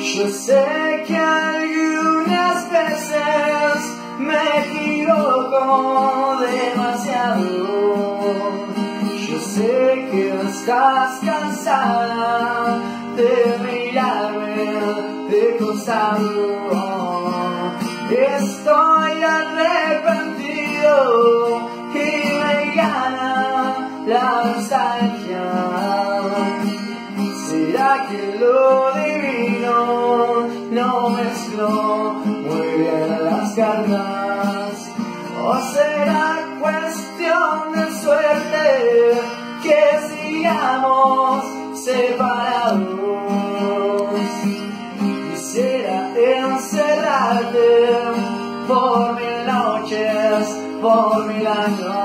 Yo sé que algunas veces me equivoco demasiado. Yo sé que estás cansada de mirarme de costado. Estoy arrepentido y me gana la nostalgia. ¿Será que lo divino no mezcló muy bien las cartas? ¿O será cuestión de suerte que sigamos separados? Quisiera encerrarte por 1000 noches, por 1000 años.